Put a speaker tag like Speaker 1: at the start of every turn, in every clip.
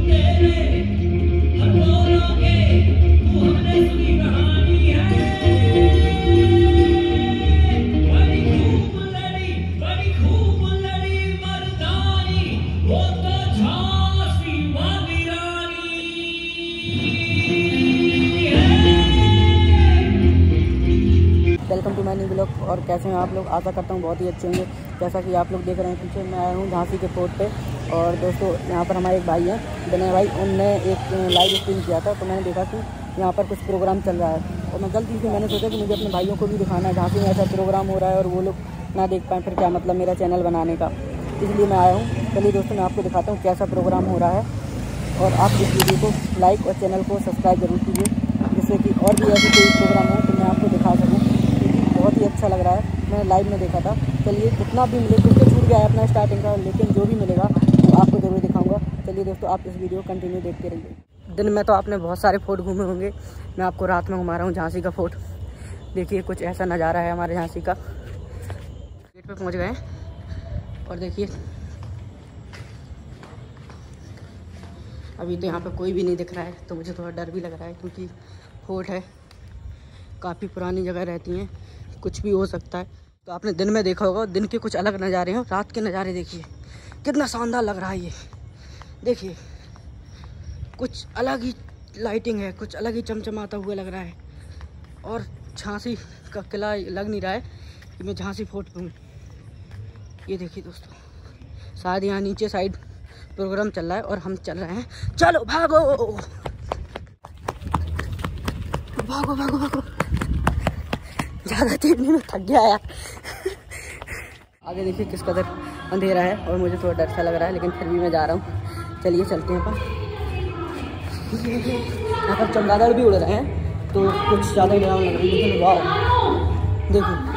Speaker 1: Welcome to my new blog. और कैसे हैं आप लोग? आशा करता हूँ बहुत ही अच्छे होंगे। जैसा कि आप लोग देख रहे हैं पीछे, मैं आया हूँ झांसी के फोर्ट पे। और दोस्तों यहाँ पर हमारे एक भाई हैं, विनय भाई, उनने एक लाइव स्ट्रीम किया था, तो मैंने देखा कि यहाँ पर कुछ प्रोग्राम चल रहा है। और मैं गलती से मैंने सोचा कि मुझे अपने भाइयों को भी दिखाना है झांसी में ऐसा प्रोग्राम हो रहा है और वो लोग ना देख पाएँ, फिर क्या मतलब मेरा चैनल बनाने का। इसलिए मैं आया हूँ। चलिए दोस्तों, मैं आपको दिखाता हूँ कैसा प्रोग्राम हो रहा है। और आप इस वीडियो को लाइक और चैनल को सब्सक्राइब जरूर कीजिए, जिससे कि और भी ऐसे कोई प्रोग्राम हो तो मैं आपको दिखा सकूँ। बहुत ही अच्छा लग रहा है, मैंने लाइव में देखा था। चलिए जितना भी मिले, कुछ तो छूट गया है अपना स्टार्टिंग का, लेकिन जो भी मिलेगा तो आपको ज़रूर दिखाऊंगा। चलिए दोस्तों, आप इस वीडियो को कंटिन्यू देखते रहिए। दिन में तो आपने बहुत सारे फोर्ट घूमे होंगे, मैं आपको रात में घुमा रहा हूँ झांसी का फोर्ट। देखिए कुछ ऐसा नज़ारा है हमारे झांसी का। गेट पे पहुँच गए हैं और देखिए अभी तो यहाँ पे कोई भी नहीं दिख रहा है, तो मुझे थोड़ा डर भी लग रहा है, क्योंकि फोर्ट है, काफ़ी पुरानी जगह रहती हैं, कुछ भी हो सकता है। तो आपने दिन में देखा होगा, दिन के कुछ अलग नज़ारे हैं। रात के नज़ारे देखिए कितना शानदार लग रहा है। ये देखिए कुछ अलग ही लाइटिंग है, कुछ अलग ही चमचमाता हुआ लग रहा है। और झांसी का किला लग नहीं रहा है कि मैं झांसी फोर्ट पे हूँ। ये देखिए दोस्तों, शायद यहाँ नीचे साइड प्रोग्राम चल रहा है और हम चल रहे हैं। चलो भागो भागो भागो भागो, ज़्यादा चीज़ में थक गया यार। आगे देखिए किस कदर अंधेरा है और मुझे थोड़ा डर सा लग रहा है, लेकिन फिर भी मैं जा रहा हूँ। चलिए चलते हैं। पर यहाँ पर चमगादड़ भी उड़ रहे हैं, तो कुछ ज़्यादा ही डरावना लग रही है। लेकिन वाह देखो,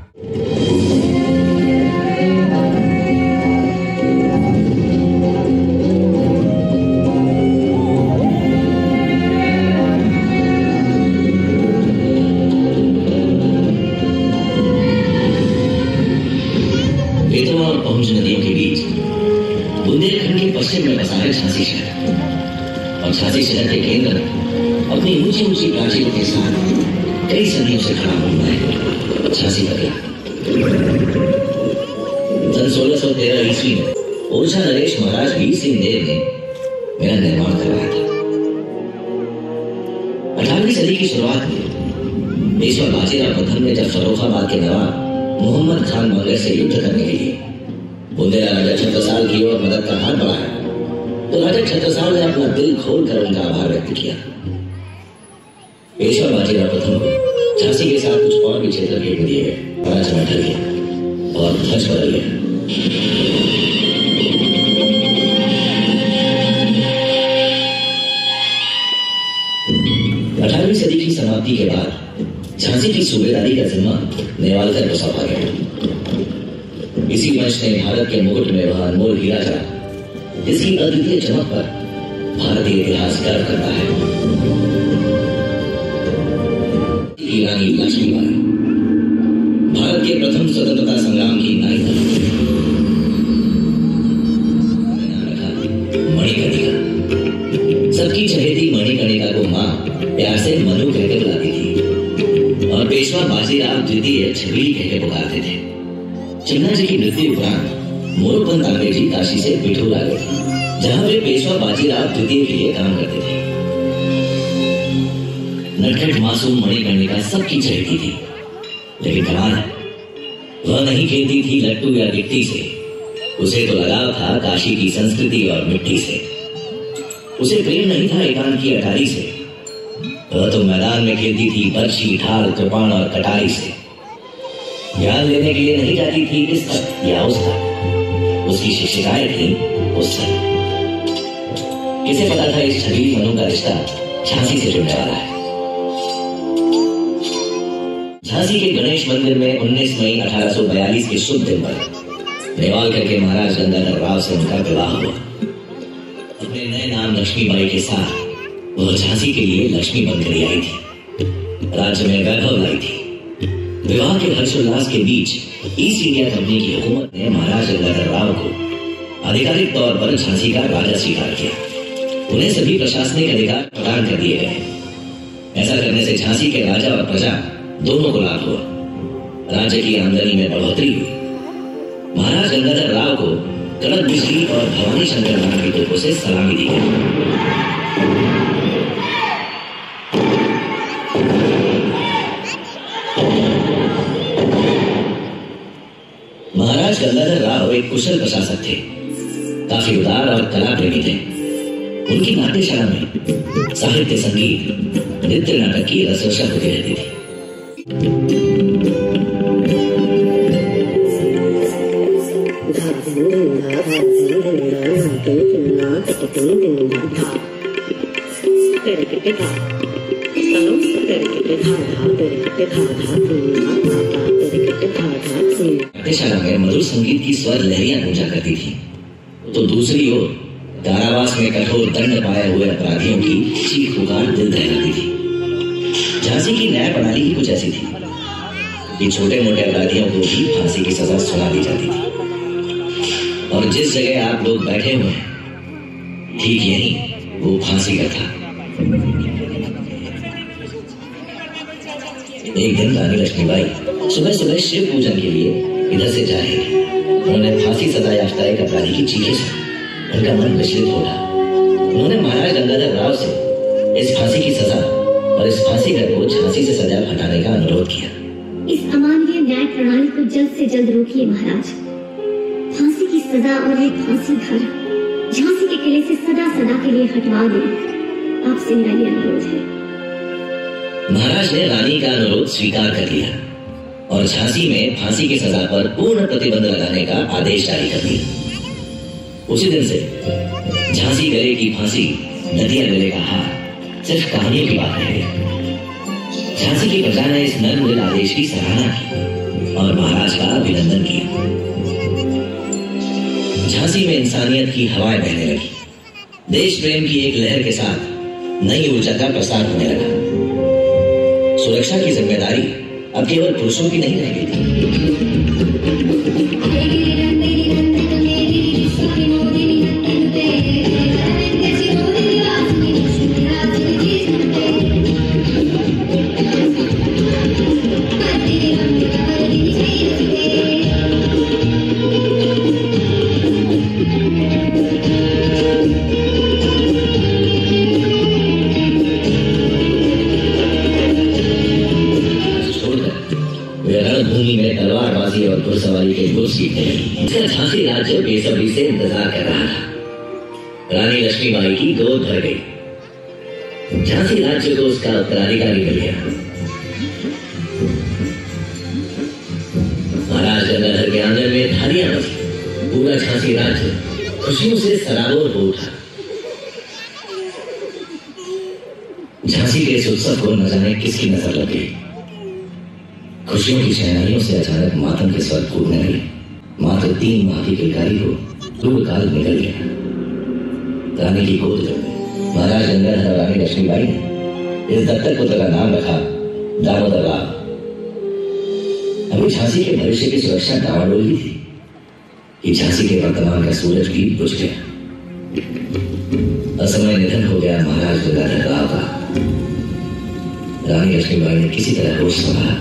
Speaker 2: बेतवा और पहुंच नदियों के बीच बुंदेलखंड के पश्चिम में बसा है झांसी शहर। और झांसी शहर के केंद्र में अपनी ऊंची ऊंची प्राचीरों के साथ कई सदियों से खड़ा हुआ है झांसी का किला। सन 1613 ईस्वी में ओरछा नरेश महाराज वीर सिंह देव ने मेरा निर्माण करवाया था। 18वीं सदी की शुरुआत में पेशवा बाजीराव प्रथम ने जब फर्रुखाबाद के नवाब मोहम्मद खान मंगल से युद्ध करने के लिए बुंदेला राजा छत्रसाल की ओर मदद का हाथ बढ़ाया, तो राजा छत्रसाल ने अपना दिल खोलकर उनका आभार व्यक्त किया। पेशवा बाजीराव प्रथम को झांसी के साथ कुछ और भी क्षेत्र भेंट दिए गए। पराजय टल गया और ध्वज बदल गया। 18वीं सदी की समाप्ति के बाद झांसी की सूबेदारी का जिम्मा नेवालकर को सौंपा गया। इसी वंश ने भारत के मुकुट में वह अनमोल हीरा जड़ा, जिसकी अद्वितीय चमक पर भारतीय इतिहास गर्व करता है। रानी लक्ष्मीबाई भारत के प्रथम स्वतंत्रता संग्राम की नायिका। मणिकर्णिका, सबकी चहेती मणिकर्णिका को मां प्यार से मनु कहकर बुलाती थी और पेशवा बाजीराव द्वितीय छबीली कहकर पुकारते थे। चिन्ना जी की मृत्यु उपरांत मोरोपंत तांबे जी काशी से पिठूर आ गए थे, जहां वे पेशवा बाजीराव द्वितीय के लिए काम करते थे। नटखट मासूम मणिकर्णिका सबकी चहेती थी, लेकिन कमाल है, वह नहीं खेलती थी लट्टू या गिट्टी से। उसे तो लगाव था काशी की संस्कृति और मिट्टी से। उसे प्रेम नहीं था एकांत की अटारी से। वह तो मैदान में खेलती थी बर्छी, ढाल, कृपाण और कटारी से। ज्ञान लेने के लिए नहीं जाती थी इस तक या उस तक, उसकी शिक्षिकाएं थी उस तक। किसे पता था इस छबीली मनु का रिश्ता झांसी से जुड़ने वाला है। झांसी के गणेश मंदिर में 19 मई 1842 के शुभ दिन पर नेवालकर के महाराज गंगाधर राव से उनका विवाह हुआ। अपने नए नाम लक्ष्मीबाई के साथ वह झांसी के लिए लक्ष्मी बनकर आई थी, राज्य में वैभव लाई थी। विवाह के हर्षोल्लास के बीच ईस्ट इंडिया कंपनी की हुकूमत ने महाराज गंगाधर राव को आधिकारिक तौर पर झांसी का राजा स्वीकार किया। उन्हें सभी प्रशासनिक अधिकार प्रदान कर दिए गए। ऐसा करने से झांसी के राजा और प्रजा दोनों को लाभ हुआ। राज्य की आमदनी में बढ़ोतरी हुई। महाराज गंगाधर राव को कड़क बिजली और भवानी शंकर नाम की तोपों से सलामी दी गई। महाराज गंगाधर राव एक कुशल प्रशासक थे, काफी उदार और कला प्रेमी थे। उनकी नाट्यशाला में साहित्य, संगीत, नृत्य, नाटक की रसवर्षा होती रहती थी। नाट्यशाला में मधुर संगीत की स्वर लहरियां गूंजा करती थी, तो दूसरी ओर कारावास में कठोर दंड पाए हुए अपराधियों की चीख पुकार दिल दहलाती थी। झांसी की न्याय प्रणाली ही कुछ ऐसी थी कि छोटे मोटे अपराधियों को भी फांसी की सजा सुना दी जाती थी। और जिस जगह आप लोग बैठे हुए हैं, ठीक यही वो फांसी का था। एक दिन रानी लक्ष्मीबाई सुबह सुबह शिव पूजन के लिए इधर से जा रही थी। उन्होंने फांसी सजा याफ्ता एक अपराधी की चीखें सुनी। उनका मन विचलित हो रहा। उन्होंने महाराज गंगाधर राव से इस फांसी की सजा और इस फांसी घर को झांसी से सजा हटाने का अनुरोध किया।
Speaker 3: इस अमानवीय न्याय प्रणाली को जल्द से जल्द रोकिए महाराज। फांसी की सजा और ये फांसी घर झांसी के किले से सदा सदा के लिए हटवा दें। आपसे मेरा ये अनुरोध है।
Speaker 2: महाराज ने रानी का अनुरोध स्वीकार कर लिया और झांसी में फांसी की सजा पर पूर्ण प्रतिबंध लगाने का आदेश जारी कर दिया। उसी दिन से झांसी गले की फांसी, नदिया गले का हार सिर्फ कहानियों की बात रह गई। झांसी की प्रजा ने इस नर्मदिल आदेश की सराहना की और महाराज का अभिनंदन किया। झांसी में इंसानियत की हवाएं बहने लगी। देश प्रेम की एक लहर के साथ नई ऊर्जा का प्रसार होने लगा। सुरक्षा की जिम्मेदारी अब केवल पुरुषों की नहीं रह गई थी। रणभूमि और घुड़सवारी के गुर सीखने लगी। झांसी राज्य बेसब्री से इंतजार कर रहा था। रानी लक्ष्मीबाई की गोद भर गई। झांसी राज्य को उसका उत्तराधिकारी मिल गया। महाराज गंगाधर के आंगन में धारियां बजी। पूरा झांसी राज्य खुशियों से सराबोर हो उठा। झांसी के इस उत्सव को न जाने किसकी नजर लग गई। खुशियों की शहनाइयों से अचानक मातम के स्वर फूटने लगे। मात्र 3 माह की किलकारी को दूर काल निकल गया। रानी की गोद में महाराज गंगाधर और रानी लक्ष्मीबाई ने इस दत्तक पुत्र का नाम रखा दामोदर राव। अभी झांसी के भविष्य की सुरक्षा डावाडोल ही थी कि झांसी के वर्तमान का सूरज भी बुझ गया। असमय निधन हो गया महाराज गंगाधर राव का। रानी लक्ष्मीबाई ने किसी तरह होश संभाला।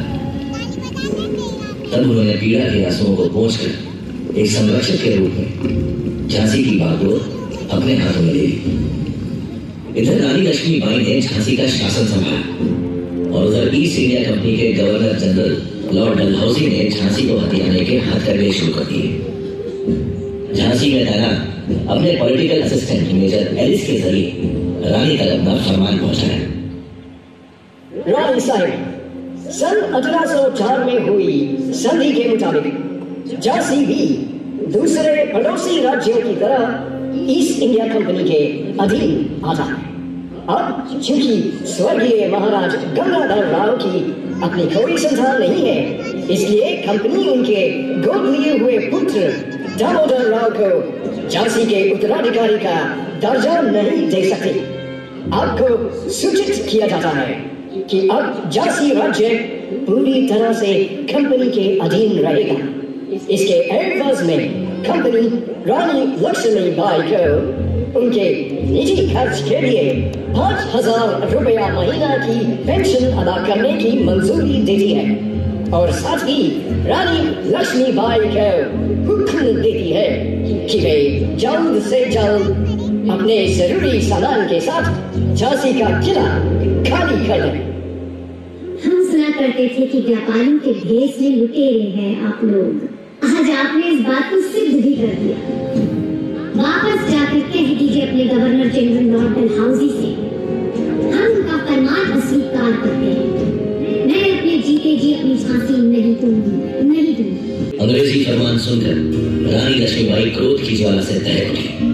Speaker 2: तब उन्होंने पीड़ा के आंसुओं को पोंछकर एक संरक्षक के रूप में झांसी की बागडोर अपने हाथों में ले ली। इधर रानी लक्ष्मीबाई ने झांसी का शासन संभाला और उधर ईस्ट इंडिया कंपनी के गवर्नर जनरल लॉर्ड डलहौसी ने झांसी को हथियाने के हथकंडे शुरू कर दिए। झांसी में तैनात अपने पॉलिटिकल असिस्टेंट मेजर एलिस के जरिए रानी तक अपना फरमान पहुंचाया।
Speaker 4: रानी साहिब, सन 1804 में हुई संधि के मुताबिक झांसी भी दूसरे पड़ोसी राज्यों की तरह ईस्ट इंडिया कंपनी के अधीन आता है। अब चूंकि स्वर्गीय महाराज गंगाधर राव की अपनी कोई संतान नहीं है, इसलिए कंपनी उनके गोद लिए हुए पुत्र दामोदर राव को झांसी के उत्तराधिकारी का दर्जा नहीं दे सकती। आपको सूचित किया जाता है कि अब झांसी राज्य पूरी तरह से कंपनी के अधीन रहेगा। इसके एवज में कंपनी रानी लक्ष्मीबाई को उनके निजी खर्च के लिए 5,000 रुपया महीना की पेंशन अदा करने की मंजूरी देती है और साथ ही रानी लक्ष्मीबाई को हुक्म देती है कि वे जल्द से जल्द अपने जरूरी सामान के साथ झांसी का किला खाली कर दें।
Speaker 3: हम सुना करते थे कि व्यापारियों के भेष में लुटेरे हैं आप लोग। आज आपने इस बात को सिद्ध भी कर दिया। वापस जाकर कह दीजिए अपने गवर्नर जनरल लॉर्ड डलहौजी से हम उनका फरमान अस्वीकार करते हैं। मैं अपने जीते जी अपनी झांसी नहीं दूंगी, नहीं दूंगी।
Speaker 2: अंग्रेजी फरमान सुनकर रानी लक्ष्मीबाई क्रोध की ज्वाला से दहक उठी।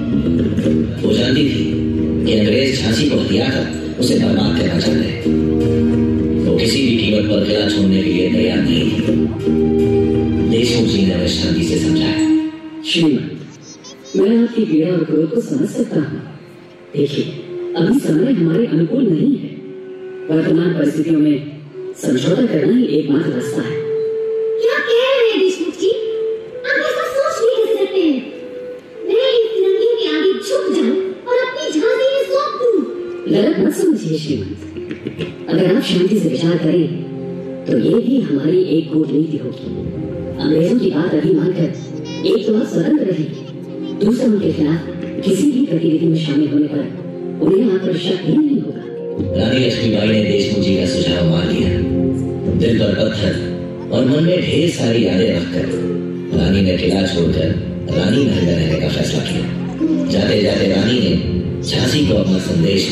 Speaker 2: वो जानती थी कि अंग्रेज झांसी को हथिया कर उसे बर्बाद करना चाहते हैं। वो किसी भी कीमत पर किला छोड़ने के लिए तैयार नहीं थी। देशमुख जी ने शांति से समझाया।
Speaker 5: श्रीमान, मैं आपकी पीड़ा और क्रोध को समझ सकता हूँ। देखिए, अभी समय हमारे अनुकूल नहीं है। वर्तमान परिस्थितियों में समझौता करना ही एकमात्र रास्ता है।
Speaker 3: क्या कह रहे हैं देशमुख जी? आप ऐसा सोच भी कैसे सकते हैं? मैं इन फिरंगियों के आगे झुक जाऊं और अपनी झांसी में सौंप दूं।
Speaker 5: गलत मत समझिए श्रीमान। अगर आप शांति से विचार करें तो ये भी हमारी एक कूटनीति होगी। अंग्रेजों की बात अभी मानकर एक तो आप स्वतंत्र रहेंगे, दूसरा उनके खिलाफ किसी भी गतिविधि में शामिल होने पर उन्हें आप पर शक ही नहीं होगा।
Speaker 2: रानी लक्ष्मीबाई ने देशमुख जी का सुझाव मान लिया। दिल पर पत्थर और मन में ढेर सारी यादें रखकर रानी ने किला छोड़कर रानी महल में रहने का फैसला किया। जाते जाते रानी ने झांसी को अपना संदेश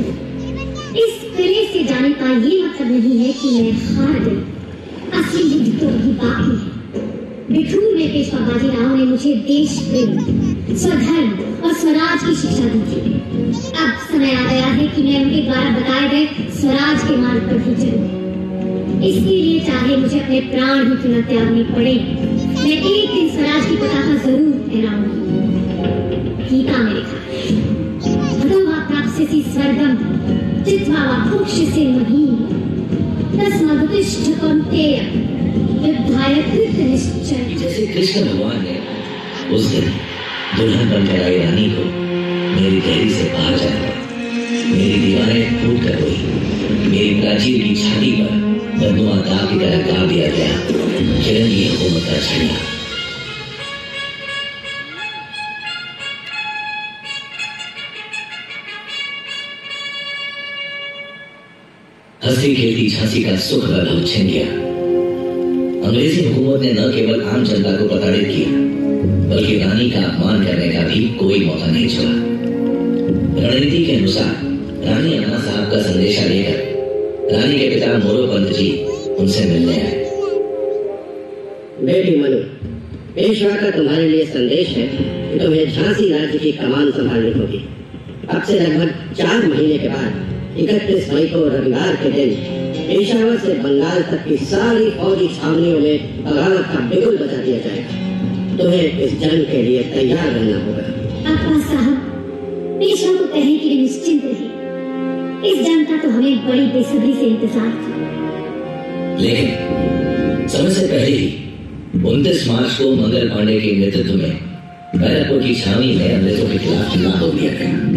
Speaker 2: दिया।
Speaker 3: इस किले से जाने का ये मतलब नहीं है कि मैं हार गई। असली युद्ध तो अभी बाकी है। बिठूर में पेशवा बाजीराव ने मुझे देश प्रेम, स्वधर्म और स्वराज की शिक्षा दी थी। अब समय आ गया है कि मैं उनके द्वारा बताए गए स्वराज के मार्ग पर ही चलूं। इसके लिए चाहे मुझे अपने प्राण ही क्यों न त्यागने पड़े, मैं एक दिन स्वराज की पताका जरूर फहराऊंगी। गीता में लिखा है, भगवा प्राप्स्यसि स्वर्गम जित्वा वा भुक्ष्यसि महीम् तस्मादुत्तिष्ठ कौन्तेय युद्धाय कृत निश्चय।
Speaker 2: जैसे कृष्ण भगवान ने उस दिन दुल्हन बनकर आई रानी को मेरी गहरी से बाहर जाना, मेरी दीवारें फूट कर रोई, मेरी प्राचीर की छाती पर बदनुमा दाग की तरह गा दिया गया फिरंगी हुकूमत का झंडा। हंसी खेलती झांसी का सुख वैभव छिन गया। अंग्रेजी हुकूमत ने न केवल आम जनता को प्रताड़ित किया, बल्कि रानी का अपमान करने का भी कोई मौका नहीं छोड़ा। रणनीति के अनुसार रानी अन्ना साहब का संदेशा लेकर रानी के पिता मोरोपंत जी उनसे मिलने आए।
Speaker 6: बेटी मनु, पेशवा का तुम्हारे लिए संदेश है कि तुम्हें झांसी राज्य की कमान संभालनी होगी। अब से लगभग 4 महीने के बाद 31 मई को रविवार के दिन पेशावर से बंगाल तक की सारी फौजी छावनियों में बगावत का बिगुल बजा दिया जाएगा। तुम्हें इस जंग के लिए तैयार रहना होगा।
Speaker 3: अब्बा साहब, पेशवा को कहें कि निश्चिंत रहे। इस जंग का तो हमें बड़ी बेसब्री से इंतजार था।
Speaker 2: लेकिन समय से पहले ही 29 मार्च को मंगल पांडे के नेतृत्व में बैरकपुर की छावनी में अंग्रेजों के खिलाफ हमला हो दिया गया।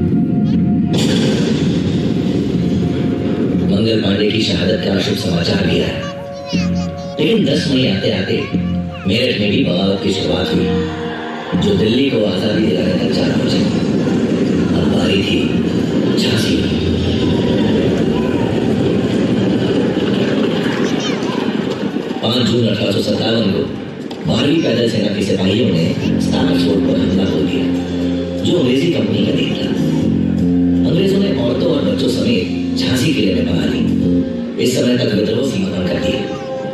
Speaker 2: मंगल पांडे की शहादत का शुभ समाचार भी आया, लेकिन 10 मई आते आते मेरठ में भी बगावत की शुरुआत हुई, जो दिल्ली को आजादी दिलाने तक जा पहुंची। अब बारी थी झांसी। 5 जून 1857 को 12वीं पैदल सेना के सिपाहियों ने स्टार्स फोर्ट पर हमला बोल दिया, जो अंग्रेजी कंपनी का दिन था। अंग्रेजों ने औरतों और बच्चों समेत झांसी किले में बना ली। इस समय तक विद्रोह समापन कर दिया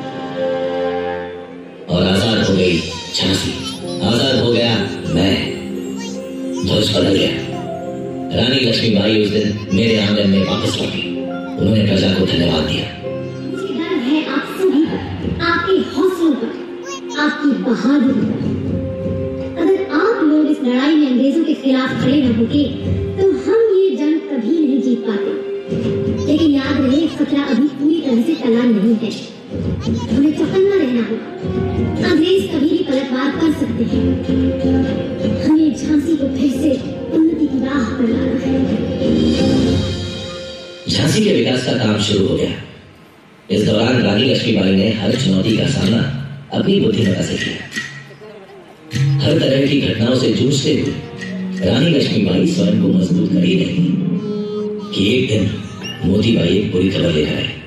Speaker 2: और आजाद हो गई झांसी। आजाद हो गया मैं। ध्वज बदल गया। रानी लक्ष्मीबाई उस दिन मेरे आंगन में वापस लौटी। उन्होंने प्रजा को धन्यवाद दिया।
Speaker 3: मुझे गर्व है आप सभी पर, आपके हौसलों पर, आपकी बहादुरी पर। अगर आप लोग इस लड़ाई में अंग्रेजों के खिलाफ खड़े न होते तो हम ये जंग कभी नहीं जीत पाते। लेकिन याद रहे, खतरा अभी पूरी तरह से टला नहीं है। हमें चौकन्ना रहना होगा। अंग्रेज कभी भी पलटवार कर सकते हैं। हमें झांसी को फिर से उन्नति की
Speaker 2: झांसी के विकास का काम शुरू हो गया। इस दौरान रानी लक्ष्मीबाई ने हर चुनौती का सामना अपनी बुद्धिमत्ता से किया। हर तरह की घटनाओं से जूझते हुए रानी लक्ष्मीबाई स्वयं को मजबूत कर ही रही कि एक दिन मोतीबाई एक बुरी खबर लेकर आए।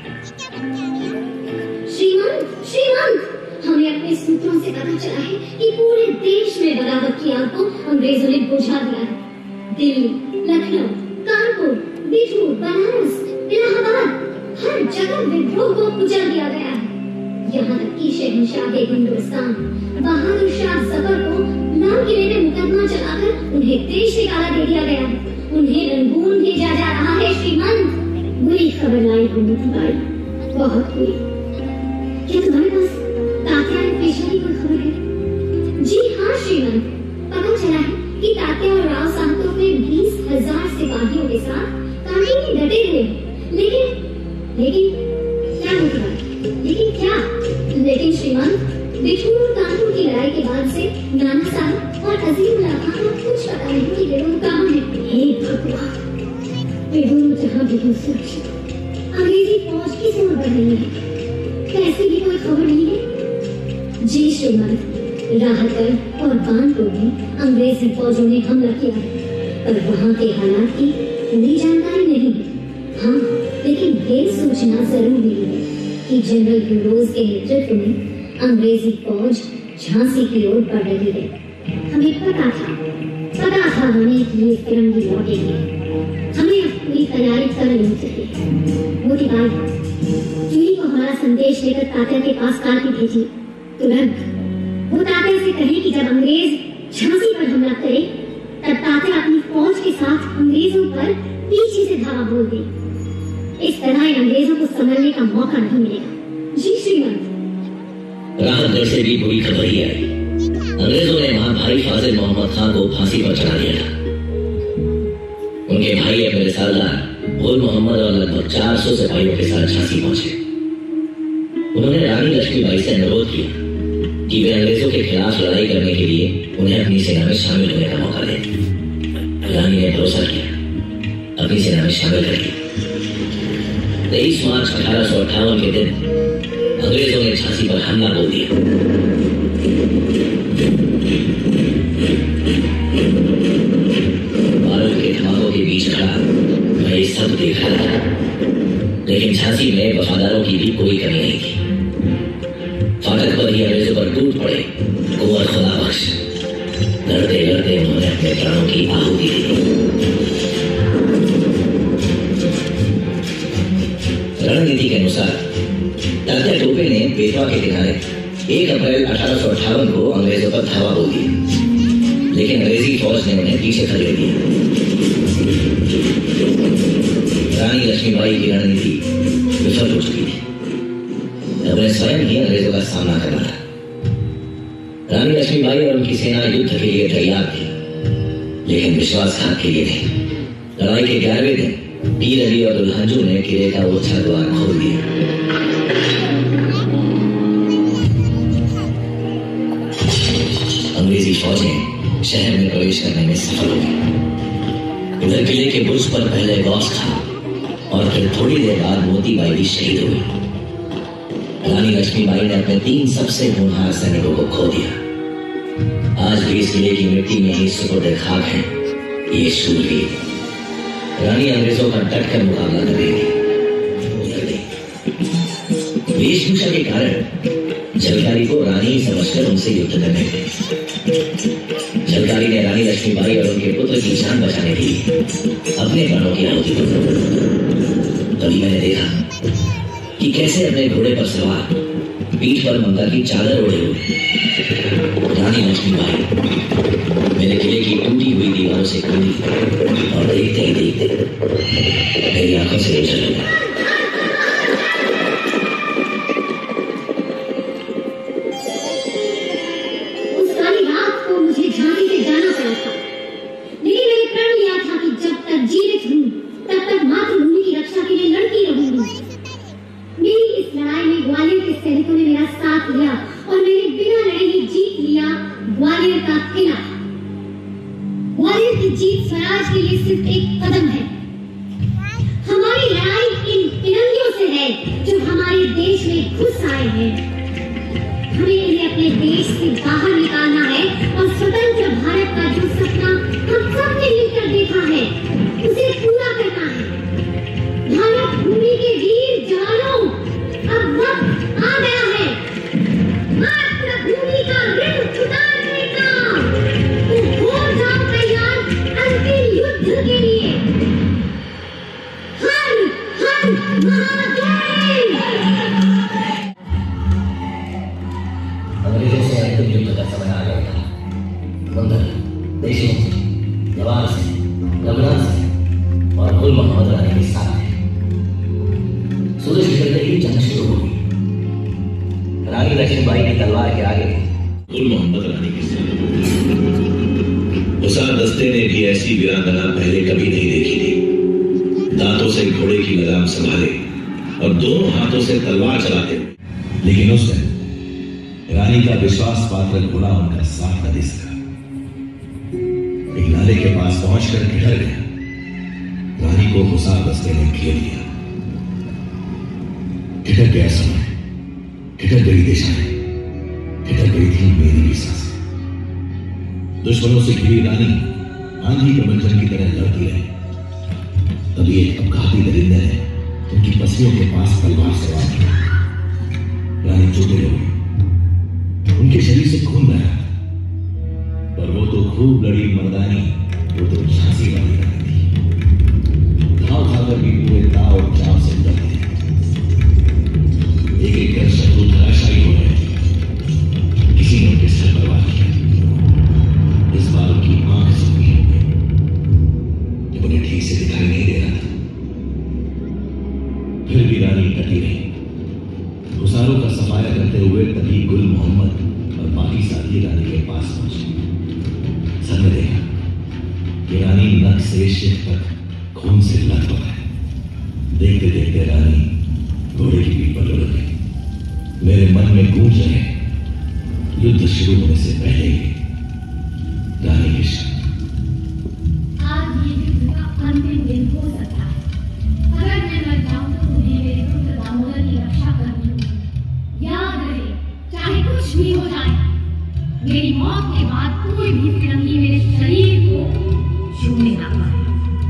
Speaker 3: श्रीमंत, हमें अपने सूत्रों से पता चला है कि पूरे देश में बगावत की आग को अंग्रेजों ने बुझा दिया है। दिल्ली, लखनऊ, कानपुर, बिठूर, बनारस, इलाहाबाद, हर जगह विद्रोह को कुचल दिया गया है। यहाँ तक कि शहंशाह हिंदुस्तान बहादुर शाह जफर को लाल किले में मुकदमा चलाकर उन्हें देश निकाला दे दिया गया है। उन्हें रंगून भेजा जा रहा है। श्रीमंत, बुरी खबर लाई हो मोतीबाई, बहुत बुरी। क्या तुम्हारे पास तात्या ने पेशा की कोई खबर है? जी हाँ श्रीमंत, पता चला है कि तात्या और राव साहब तो अपने 20,000 सिपाहियों के साथ कांटे में डटे हुए। लेकिन क्या मोतीबाई? लेकिन श्रीमंत, बिठूर और कानपुर की लड़ाई के बाद से नाना साहब और अजीमुल्लाह खान को कुछ पता नहीं कि बेगम कहाँ है। हे भगवान, बेगम जहाँ भी हो सुरक्षित। अंग्रेजी फौज किस ओर बढ़ रही है? कैसी भी कोई खबर नहीं है? जी श्रीमंत, राहतगढ़ और कानपुर में अंग्रेजी फौजों ने हमला किया है, पर वहाँ के हालात की पूरी जानकारी नहीं है। हाँ, लेकिन ये सूचना जरूर मिली है कि जनरल यूरोज के नेतृत्व में अंग्रेजी फौज झांसी की ओर बढ़ रही है। हमें पता था हमें कि ये फिरंगी लौटेंगे। हमें अब पूरी तैयारी कर लेनी चाहिए। मोतीबाई, चूड़ी को हमारा संदेश लेकर तात्या के पास कार की भेजिए तुरंत। वो तात्या से कहें कि जब अंग्रेज झांसी पर हमला करे तब तात्या अपनी फौज के साथ अंग्रेजों पर पीछे से धावा बोल दे। इस तरह इन अंग्रेजों को संभलने का मौका नहीं मिलेगा। जी श्रीमंत।
Speaker 2: राहतगढ़ से भी बुरी खबर ही आई। अंग्रेजों ने वहां भाई फाजिल मोहम्मद खान को फांसी पर चढ़ा दिया था। उनके भाई अपने रिसालदार गुल मोहम्मद और लगभग 400 सिपाहियों के साथ झांसी पहुंचे। उन्होंने रानी लक्ष्मीबाई से अनुरोध किया कि वे अंग्रेजों के खिलाफ लड़ाई करने के लिए उन्हें अपनी सेना में शामिल होने का मौका दें। रानी ने भरोसा किया, अपनी सेना में शामिल कर लिया। 23 मार्च 1858 के दिन अंग्रेजों ने झांसी पर हमला बोल दिया। बारूद के धमाकों के बीच खड़ा मैं ये सब देख रहा था, लेकिन झांसी में वफादारों की भी कोई कमी नहीं थी। फाटक पर ही अंग्रेजों पर टूट पड़े कुंवर खुदा बख्श। लड़ते लड़ते उन्होंने अपने प्राणों की आहुति दी। रणनीति के अनुसार तात्या टोपे ने बेतवा के किनारे 1 अप्रैल 1858 को अंग्रेजों पर धावा बोल दिया, लेकिन अंग्रेजी फौज ने उन्हें पीछे खदेड़ दिया। रानी लक्ष्मीबाई की रणनीति विफल हो चुकी थी। अब उन्हें स्वयं ही अंग्रेजों का सामना करना था। रानी लक्ष्मीबाई और उनकी सेना युद्ध के लिए तैयार थी, लेकिन विश्वासघात के लिए नहीं। लड़ाई के 11वें दिन पीर अली और दुल्हनजू ने किले का ओछा द्वार खोल दिया। अंग्रेजी फौजें शहर में प्रवेश करने में सफल हो गई। उधर किले के बुर्ज पर पहले गौस खां और फिर थोड़ी देर बाद मोतीबाई भी शहीद हुई। रानी लक्ष्मीबाई ने अपने 3 सबसे होनहार सैनिकों को खो दिया। आज भी इस किले की मिट्टी में ही सुपुर्द खाक है ये शूरवीर। रानी अंग्रेजों का डटकर मुकाबला करेगी। वेशभूषा के कारण झलकारी को रानी समझकर उनसे युद्ध करने लगे। झलकारी ने रानी लक्ष्मीबाई और उनके पुत्र की जान बचाने के लिए अपने प्राणों की आहुति दी। तभी मैंने देखा कि कैसे अपने घोड़े पर सवार पीठ पर मंगा की चादर ओढ़े हुए रानी लक्ष्मीबाई मेरे किले की टूटी हुई दीवारों से कूदी और देखते ही देखते मेरी आंखों से ओझल हो गया।
Speaker 3: उस काली रात को मुझे झांसी से जाना पड़ा था, लेकिन मैंने प्रण लिया था कि जब तक जीवित हूँ तब तक मातृभूमि की रक्षा के लिए लड़ती रहूंगी। मेरी इस लड़ाई में ग्वालियर के सैनिकों ने मेरा साथ दिया और मैंने बिना लड़े ही जीत लिया ग्वालियर का किला। ग्वालियर की जीत स्वराज के लिए सिर्फ एक कदम है। हमारी लड़ाई में घुस आए हैं। हमें इन्हें अपने देश से बाहर निकालना है और स्वतंत्र भारत का जो सपना हम सब ने मिलकर देखा है उसे पूरा करना है। भारत भूमि के वीर जवानों, अब वक्त आ गया है मातृभूमि का ऋण उतारने का। तो हो जाओ तैयार अंतिम युद्ध के लिए। हर हर महादेव।
Speaker 2: अंग्रेजों से अंतिम युद्ध का समय आ गया था। बंदर देशों से, जवान से, लबनान से और गुल मोहम्मद रानी के साथ थे। सूरज निकलते ही जंग शुरू हो गई। रानी लक्ष्मीबाई की तलवार के आगे गुल मोहम्मद रानी के साथ। हुसार दस्ते ने भी ऐसी वीरांगना पहले कभी नहीं देखी थी। दांतों से घोड़े की लगाम संभाले और दोनों हाथों से तलवार चलाते हुए।
Speaker 7: लेकिन उस दिन रानी का विश्वास पात्र घोड़ा उनका साथ न दे सका। एक नाले के पास पहुंचकर ठहर गया। रानी को हुसार दस्ते ने घेर लिया। ठिठक गया समय, ठिठक गई दिशाएं, ठिठक गई थी मेरी भी सांसें। दुश्मनों से घिरी रानी आंधी के मंजर की तरह लड़ती रही। तभी एक अपघाती दरिंदे ने उनकी पसलियों के पास तलवार सवार किया। रानी चोटिल हो गई। उनके शरीर से खून बह रहा था। पर वो तो खूब लड़ी मर्दानी, वो तो झांसी वाली रानी थी। घाव खाकर भी पूरे दाव और चाव से लड़ते। एक एक कर शत्रु धराशायी हो रहे थे। किसी ने उनके सर पर वार किया। इस बार उनकी आंख सूखी हो गई। जब उन्हें ठीक से दिखाई नहीं दे रहा था, फिर भी रानी डटी रही। हुसारों का सफाया करते हुए तभी गुल मोहम्मद और बाकी साथी रानी के पास पहुंचे। सर ने देखा कि रानी नख से शिर तक खून से लथपथ है। देखते देखते रानी घोड़े की पीठ पर लुढ़क गई। मेरे मन में गूंज रहे युद्ध शुरू होने से पहले ही रानी के शब्द।
Speaker 3: आज ये युद्ध का अंतिम दिन हो सकता है। अगर मैं मर जाऊं तो मुझे मेरे पुत्र दामोदर की रक्षा करनी होगी। याद रहे, चाहे कुछ भी हो जाए, मेरी मौत के बाद कोई भी फिरंगी मेरे शरीर को छूने ना पाए।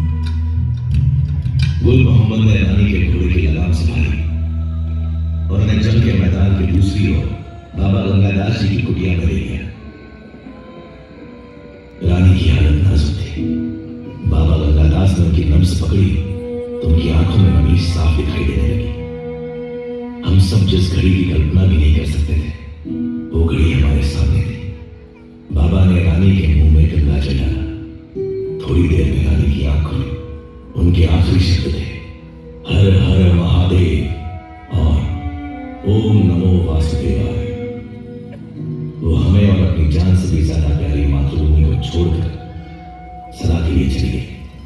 Speaker 7: गुल मोहम्मद ने रानी के घोड़े की लगाम संभाली और उन्हें जंग के मैदान की दूसरी ओर बाबा गंगादास जी की कुटिया में ले गया। रानी की हालत नाजुक थी। बाबा गंगादास ने उनकी नब्ज पकड़ी तो उनकी आंखों में नमी साफ दिखाई देने लगी। हम सब जिस घड़ी की कल्पना भी नहीं कर सकते थे, वो घड़ी हमारे सामने थी। बाबा ने रानी के मुंह में गंगा जल डाला। थोड़ी देर में रानी की आंखों में उनके आखिरी शब्द थे, हर हर महादेव और ओम नमो वासुदेवाय। वो हमें और अपनी जान से भी ज्यादा प्यारी मातृभूमि को छोड़कर सदा के लिए चली गई।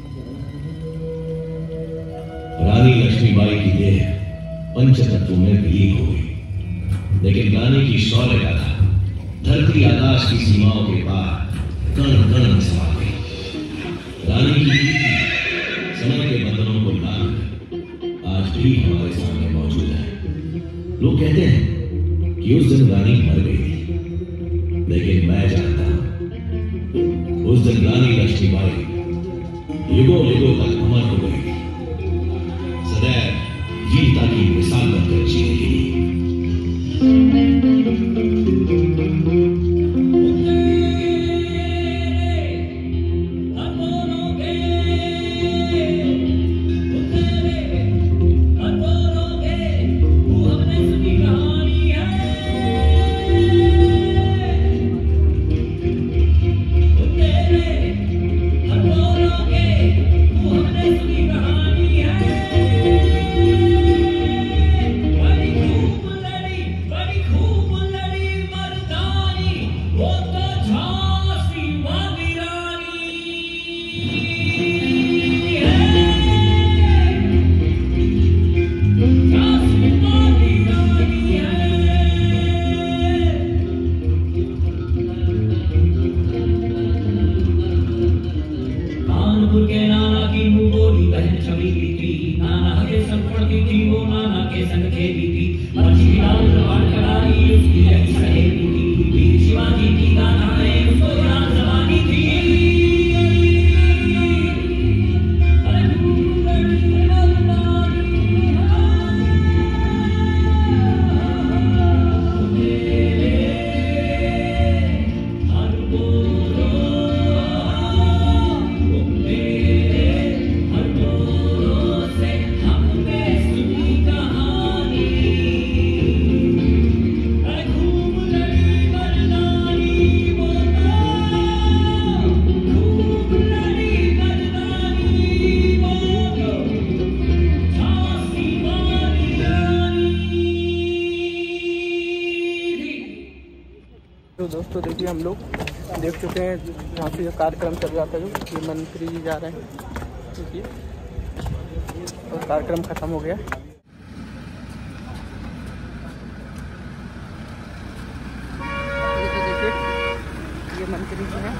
Speaker 7: रानी लक्ष्मीबाई की देह पंचतत्वों में विलीन हो गई। लेकिन रानी की शौर्य गाथा धरती आकाश की सीमाओं के पार कण कण में समा गई। रानी की समय के बंधनों को लाकर आज भी हमारे सामने मौजूद है। लोग कहते हैं कि उस दिन रानी मर गई थी, लेकिन मैं जानता हूं उस दिन रानी लक्ष्मीबाई युगों युगों तक अमर हो गई थी, सदैव वीरता की मिसाल बनकर जीने के लिए।
Speaker 8: छवि की थी, नाना के संग पढ़ती थी, वो नाना के संग खेली थी।
Speaker 1: दोस्तों देखिए हम लोग देख चुके हैं झांसी का कार्यक्रम चल रहा था, जो ये मंत्री जी जा रहे हैं देखिए, और कार्यक्रम खत्म हो गया। देखिए ये मंत्री जी हैं,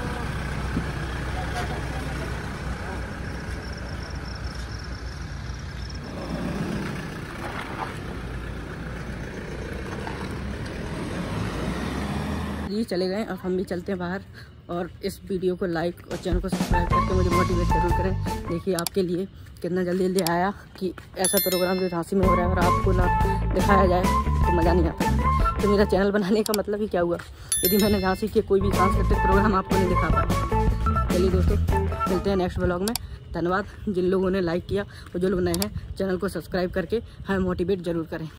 Speaker 1: जी चले गए। अब हम भी चलते हैं बाहर, और इस वीडियो को लाइक और चैनल को सब्सक्राइब करके मुझे मोटिवेट जरूर करें। देखिए आपके लिए कितना जल्दी जल्दी आया कि ऐसा प्रोग्राम जो झांसी में हो रहा है और आपको ना दिखाया जाए तो मज़ा नहीं आता। तो मेरा चैनल बनाने का मतलब ही क्या हुआ यदि मैंने झांसी के कोई भी सांस्कृतिक प्रोग्राम आपको नहीं दिखा पाया। चलिए दोस्तों मिलते हैं नेक्स्ट व्लॉग में। धन्यवाद जिन लोगों ने लाइक किया और जो लोग नए हैं चैनल को सब्सक्राइब करके हमें मोटिवेट जरूर करें।